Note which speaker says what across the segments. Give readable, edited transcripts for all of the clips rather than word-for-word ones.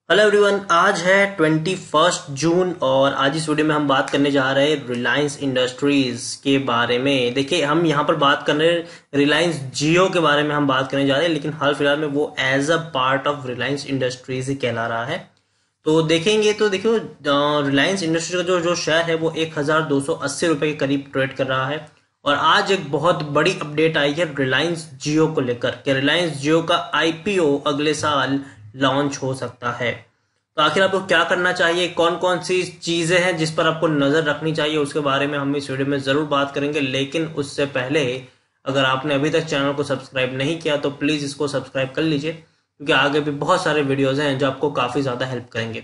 Speaker 1: Hello everyone, आज है 21 जून और आज इस वीडियो में हम बात करने जा रहे हैं रिलायंस इंडस्ट्रीज के बारे में। देखिए, हम यहाँ पर बात कर रहे हैं रिलायंस जियो के बारे में हम बात करने जा रहे हैं, लेकिन हाल फिलहाल में वो as a part of Reliance Industries ही कहला रहा है। तो देखेंगे तो देखो, रिलायंस इंडस्ट्रीज का जो शेयर है वो 1280 रुपए के करीब ट्रेड कर रहा है। और आज एक बहुत बड़ी अपडेट आई है रिलायंस जियो को लेकर कि रिलायंस जियो का आईपीओ अगले साल लॉन्च हो सकता है। तो आखिर आपको क्या करना चाहिए, कौन कौन सी चीजें हैं जिस पर आपको नजर रखनी चाहिए, उसके बारे में हम इस वीडियो में जरूर बात करेंगे। लेकिन उससे पहले अगर आपने अभी तक चैनल को सब्सक्राइब नहीं किया तो प्लीज इसको सब्सक्राइब कर लीजिए, क्योंकि आगे भी बहुत सारे वीडियोज हैं जो आपको काफी ज्यादा हेल्प करेंगे।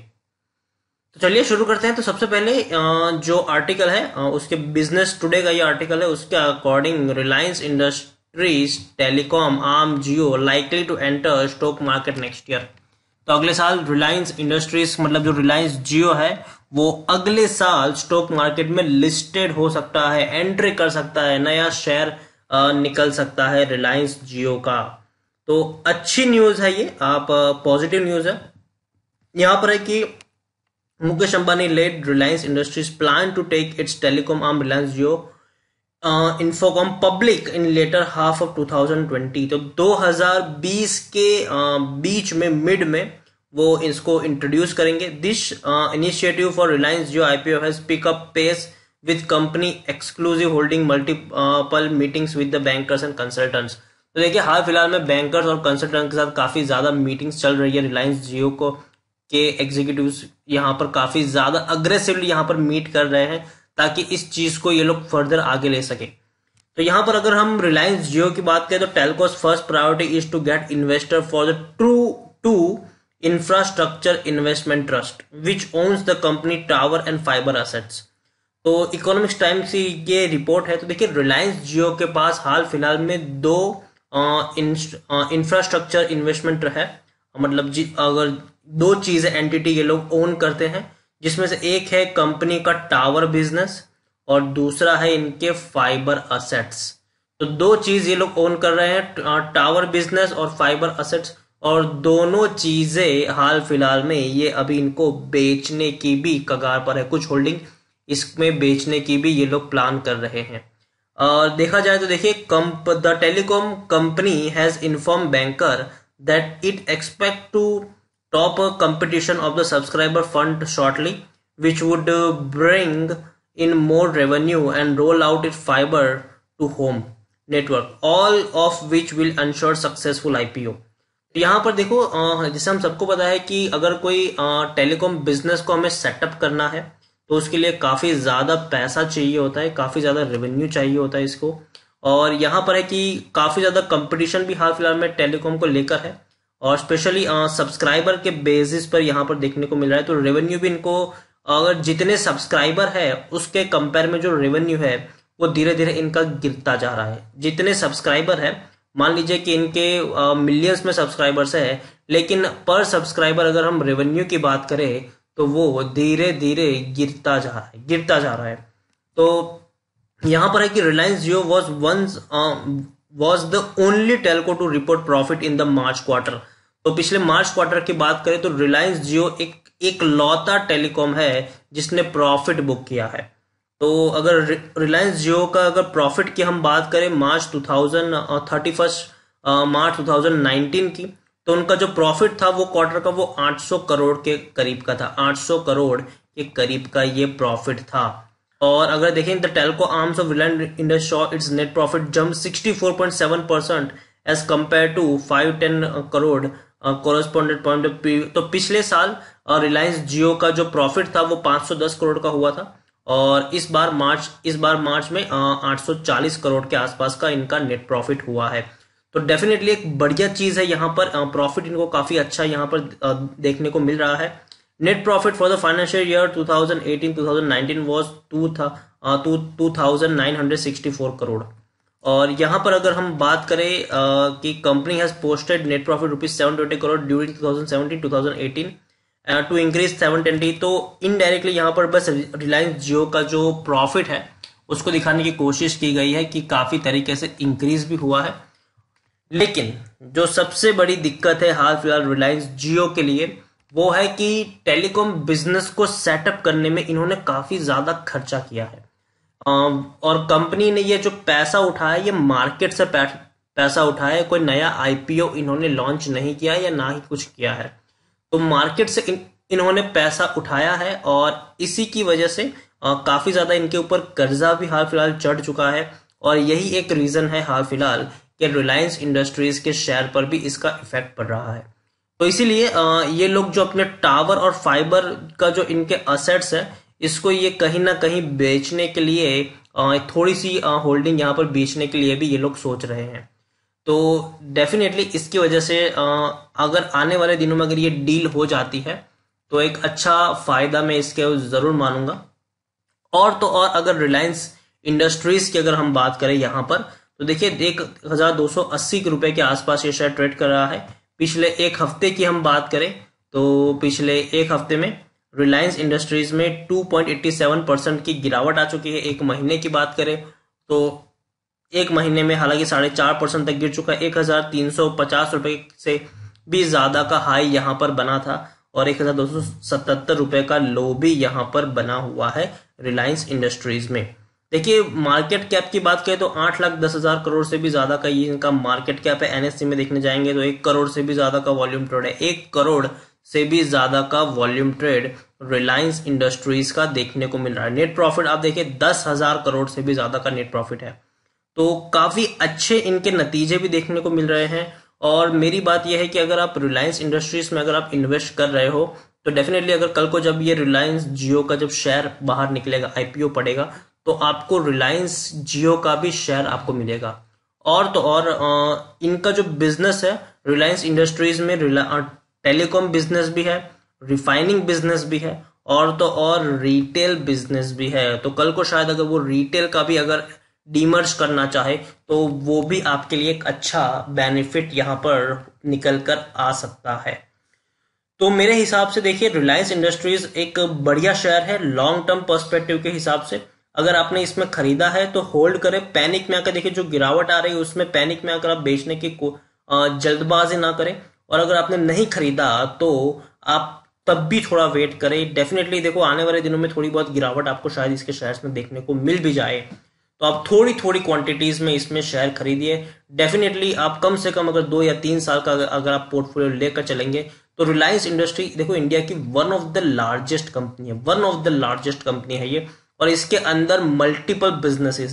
Speaker 1: तो चलिए शुरू करते हैं। तो सबसे पहले जो आर्टिकल है उसके बिजनेस टुडे का ये आर्टिकल है, उसके according Reliance Industries telecom arm Jio likely to enter stock market next year. तो अगले साल रिलायंस इंडस्ट्रीज मतलब जो रिलायंस जियो है वो अगले साल स्टॉक मार्केट में लिस्टेड हो सकता है, एंट्री कर सकता है, नया शेयर निकल सकता है रिलायंस जियो का। तो अच्छी न्यूज है ये, आप पॉजिटिव न्यूज है। यहां पर है कि Mukesh Ambani led Reliance Industries plan to take its telecom arm Reliance Jio Infocomm public in later half of 2020। तो 2020 के बीच में मिड में वो इसको इंट्रोड्यूस करेंगे। This initiative for Reliance Jio IPO has pick up pace with company exclusive holding multiple meetings with the bankers and consultants. तो देखिए, हाल फिलहाल में बैंकर्स और कंसल्टेंट के साथ काफी ज्यादा मीटिंग्स चल रही है रिलायंस जियो को के एग्जीक्यूटिव्स यहाँ पर काफी ज्यादा अग्रेसिवली यहाँ पर मीट कर रहे हैं ताकि इस चीज को ये लोग फर्दर आगे ले सके। तो यहां पर अगर हम रिलायंस जियो की बात करें तो telcos first priority is to get investor for the to infrastructure investment trust which owns the company tower and fibre assets. तो इकोनॉमिक्स टाइम्स की ये रिपोर्ट है। तो देखिए, रिलायंस जियो के पास हाल फिलहाल में दो इंफ्रास्ट्रक्चर इन्वेस्टमेंट है, मतलब अगर दो चीजें एंटिटी ये लोग ओन करते हैं, जिसमें से एक है कंपनी का टावर बिजनेस और दूसरा है इनके फाइबर असेट्स। तो दो चीज ये लोग ओन कर रहे हैं, टावर बिजनेस और फाइबर असेट्स, और दोनों चीजें हाल फिलहाल में ये अभी इनको बेचने की भी कगार पर है। कुछ होल्डिंग इसमें बेचने की भी ये लोग प्लान कर रहे हैं। और देखा जाए तो देखिए, the telecom company has inform banker that it expect to top competition of the subscriber fund shortly, which would bring in more revenue and roll out its fiber to home network, all of which will ensure successful IPO। तो यहाँ पर देखो, जैसे हम सबको पता है कि अगर कोई टेलीकॉम बिजनेस को हमें सेटअप करना है तो उसके लिए काफी ज्यादा पैसा चाहिए होता है, काफी ज्यादा रेवेन्यू चाहिए होता है इसको। और यहाँ पर है कि काफी ज्यादा कंपटीशन भी हाल फिलहाल में टेलीकॉम को लेकर है, और स्पेशली सब्सक्राइबर के बेसिस पर यहाँ पर देखने को मिल रहा है। तो रेवेन्यू भी इनको, अगर जितने सब्सक्राइबर है उसके कंपेयर में जो रेवेन्यू है वो धीरे धीरे इनका गिरता जा रहा है। जितने सब्सक्राइबर है, मान लीजिए कि इनके मिलियंस में सब्सक्राइबर्स है, लेकिन पर सब्सक्राइबर अगर हम रेवेन्यू की बात करें तो वो धीरे धीरे गिरता जा रहा है। तो यहाँ पर है कि रिलायंस जियो was the only telco to report profit in the March quarter। तो पिछले मार्च क्वार्टर की बात करें तो रिलायंस जियो एक लौता टेलीकॉम है जिसने प्रॉफिट बुक किया है। तो अगर रिलायंस जियो का अगर प्रॉफिट की हम बात करें मार्च 2019 की, तो उनका जो प्रॉफिट था वो क्वार्टर का वो 800 करोड़ के करीब का था, 800 करोड़ के करीब का ये प्रॉफिट था। और अगर देखें the telco arms of Reliance Industries show its net profit jump 64.7% as compare to 510 crore correspondent point of view. तो पिछले साल रिलायंस जियो का जो प्रॉफिट था वो 510 करोड़ का हुआ था, और इस बार मार्च में 840 करोड़ के आसपास का इनका नेट प्रॉफिट हुआ है। तो डेफिनेटली एक बढ़िया चीज है, यहाँ पर प्रॉफिट इनको काफी अच्छा यहाँ पर देखने को मिल रहा है। Net profit for the financial year 2018-2019 was 2,964 crore. और यहाँ पर अगर हम बात करें कि company has posted net profit ₹720 crore during 2017-2018 to increase 720। तो इनडायरेक्टली यहाँ पर बस रिलायंस जियो का जो प्रॉफिट है उसको दिखाने की कोशिश की गई है कि काफी तरीके से इंक्रीज भी हुआ है। लेकिन जो सबसे बड़ी दिक्कत है हाल फिलहाल रिलायंस जियो के लिए वो है कि टेलीकॉम बिजनेस को सेटअप करने में इन्होंने काफी ज्यादा खर्चा किया है। और कंपनी ने ये जो पैसा उठाया ये मार्केट से पैसा उठाया, कोई नया आईपीओ इन्होंने लॉन्च नहीं किया या ना ही कुछ किया है। तो मार्केट से इन्होंने पैसा उठाया है और इसी की वजह से काफी ज्यादा इनके ऊपर कर्जा भी हाल फिलहाल चढ़ चुका है। और यही एक रीजन है हाल फिलहाल कि रिलायंस इंडस्ट्रीज के शेयर पर भी इसका इफेक्ट पड़ रहा है। तो इसीलिए ये लोग जो अपने टावर और फाइबर का जो इनके असेट्स है इसको ये कहीं ना कहीं बेचने के लिए थोड़ी सी होल्डिंग यहाँ पर बेचने के लिए भी ये लोग सोच रहे हैं। तो डेफिनेटली इसकी वजह से अगर आने वाले दिनों में अगर ये डील हो जाती है तो एक अच्छा फायदा मैं इसके जरूर मानूंगा। और तो और अगर रिलायंस इंडस्ट्रीज की अगर हम बात करें यहाँ पर तो देखिए 1280 रुपए के आसपास ये शेयर ट्रेड कर रहा है। पिछले एक हफ्ते की हम बात करें तो पिछले एक हफ्ते में रिलायंस इंडस्ट्रीज में 2.87% की गिरावट आ चुकी है। एक महीने की बात करें तो एक महीने में हालांकि 4.5% तक गिर चुका है। 1350 रुपए से भी ज्यादा का हाई यहाँ पर बना था और 1277 रुपए का लो भी यहाँ पर बना हुआ है रिलायंस इंडस्ट्रीज में। देखिए मार्केट कैप की बात करें तो 8,10,000 करोड़ से भी ज्यादा का ये इनका मार्केट कैप है। एनएससी में देखने जाएंगे तो 1 करोड़ से भी ज्यादा का वॉल्यूम ट्रेड है। 1 करोड़ से भी ज्यादा का वॉल्यूम ट्रेड रिलायंस इंडस्ट्रीज का देखने को मिल रहा है। नेट प्रॉफिट आप देखिए 10,000 करोड़ से भी ज्यादा का नेट प्रॉफिट है। तो काफी अच्छे इनके नतीजे भी देखने को मिल रहे हैं। और मेरी बात यह है कि अगर आप रिलायंस इंडस्ट्रीज में अगर आप इन्वेस्ट कर रहे हो तो डेफिनेटली अगर कल को जब ये रिलायंस जियो का जब शेयर बाहर निकलेगा, आईपीओ पड़ेगा, तो आपको रिलायंस जियो का भी शेयर आपको मिलेगा। और तो और इनका जो बिजनेस है रिलायंस इंडस्ट्रीज में टेलीकॉम बिजनेस भी है, रिफाइनिंग बिजनेस भी है और तो और रिटेल बिजनेस भी है। तो कल को शायद अगर वो रिटेल का भी अगर डीमर्ज करना चाहे तो वो भी आपके लिए एक अच्छा बेनिफिट यहां पर निकल कर आ सकता है। तो मेरे हिसाब से देखिए रिलायंस इंडस्ट्रीज एक बढ़िया शेयर है लॉन्ग टर्म पर्सपेक्टिव के हिसाब से। अगर आपने इसमें खरीदा है तो होल्ड करें। पैनिक में आकर देखिए जो गिरावट आ रही है उसमें पैनिक में आकर आप बेचने की जल्दबाजी ना करें। और अगर आपने नहीं खरीदा तो आप तब भी थोड़ा वेट करें। डेफिनेटली देखो आने वाले दिनों में थोड़ी बहुत गिरावट आपको शायद इसके शेयर्स में देखने को मिल भी जाए, तो आप थोड़ी थोड़ी क्वांटिटीज में इसमें शेयर खरीदिए। डेफिनेटली आप कम से कम अगर 2 या 3 साल का अगर आप पोर्टफोलियो लेकर चलेंगे तो रिलायंस इंडस्ट्री देखो इंडिया की one of the largest company है, one of the largest company है ये। और इसके अंदर मल्टीपल बिजनेसेस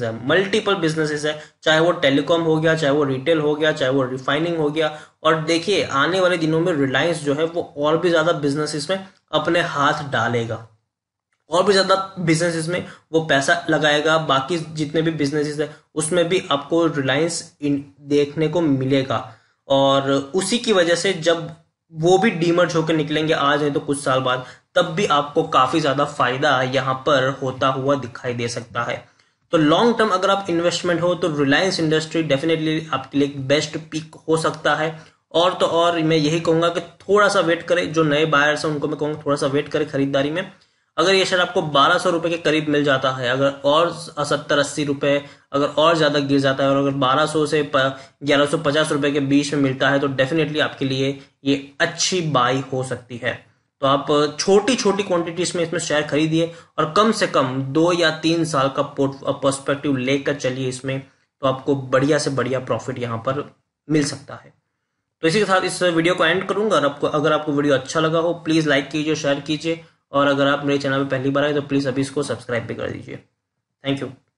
Speaker 1: है, चाहे वो टेलीकॉम हो गया, चाहे वो रिटेल हो गया, चाहे वो रिफाइनिंग हो गया। और देखिए आने वाले दिनों में रिलायंस जो है वो और भी ज्यादा बिजनेसेस में अपने हाथ डालेगा, और भी ज्यादा बिजनेसेस में वो पैसा लगाएगा। बाकी जितने भी बिजनेसेस है उसमें भी आपको रिलायंस देखने को मिलेगा। और उसी की वजह से जब वो भी डीमर्ज होकर निकलेंगे आज नहीं तो कुछ साल बाद, तब भी आपको काफी ज्यादा फायदा यहां पर होता हुआ दिखाई दे सकता है। तो लॉन्ग टर्म अगर आप इन्वेस्टमेंट हो तो रिलायंस इंडस्ट्री डेफिनेटली आपके लिए एक बेस्ट पिक हो सकता है। और तो और मैं यही कहूंगा कि थोड़ा सा वेट करें। जो नए बायर्स हैं उनको मैं कहूंगा थोड़ा सा वेट करें खरीदारी में। अगर ये शेयर आपको 1200 रुपए के करीब मिल जाता है, अगर और 70-80 रुपए अगर और ज्यादा गिर जाता है और अगर 1200 से 1150 रुपए के बीच में मिलता है तो डेफिनेटली आपके लिए ये अच्छी बाई हो सकती है। तो आप छोटी छोटी क्वांटिटीज में इसमें शेयर खरीदिए और कम से कम 2 या 3 साल का पर्सपेक्टिव लेकर चलिए इसमें, तो आपको बढ़िया से बढ़िया प्रॉफिट यहाँ पर मिल सकता है। तो इसी के साथ इस वीडियो को एंड करूंगा। और अगर आपको वीडियो अच्छा लगा हो प्लीज लाइक कीजिए, शेयर कीजिए, और अगर आप मेरे चैनल पर पहली बार आए तो प्लीज अभी इसको सब्सक्राइब भी कर दीजिए। Thank you.